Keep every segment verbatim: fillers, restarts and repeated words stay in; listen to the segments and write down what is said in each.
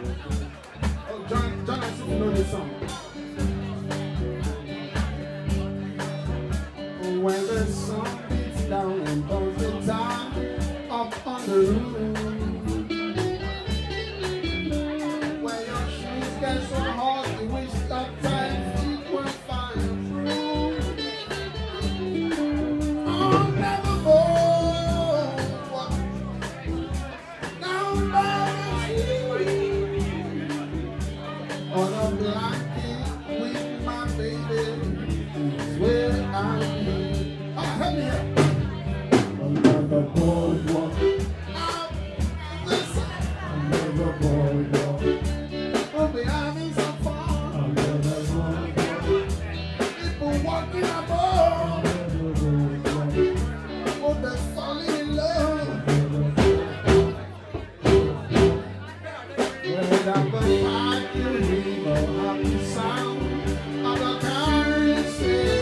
Oh, John, John, I see you know this song. When the sun beats down and burns the time up on the roof, when your shoes get so hot you wish that time feet were fireproof. Oh, never more down by the sea on a blanket with my baby is where I be. Help me here. Another boardwalk. Out this another boardwalk. We'll be having some fun. Another boardwalk. People walking above. We'll be falling in love. Without the light, you hear the happy sound of the currency.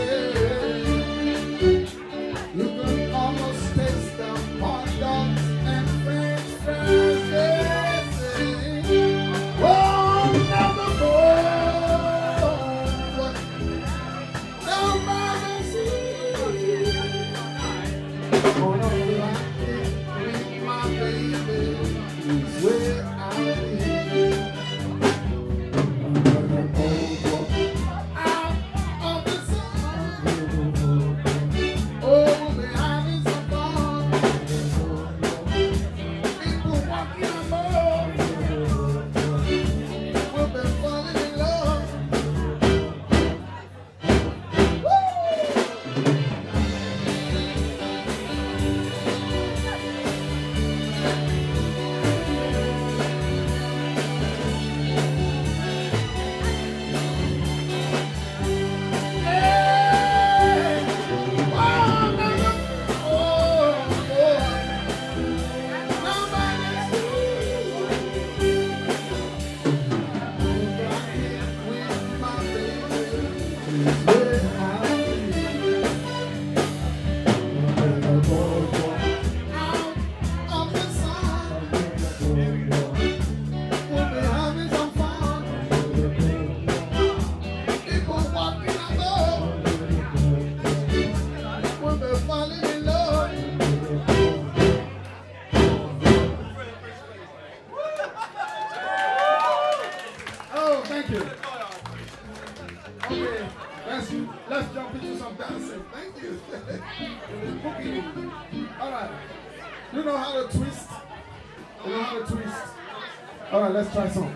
Let's jump into some dancing. Thank you. All right. You know how to twist? You know how to twist? All right, let's try some.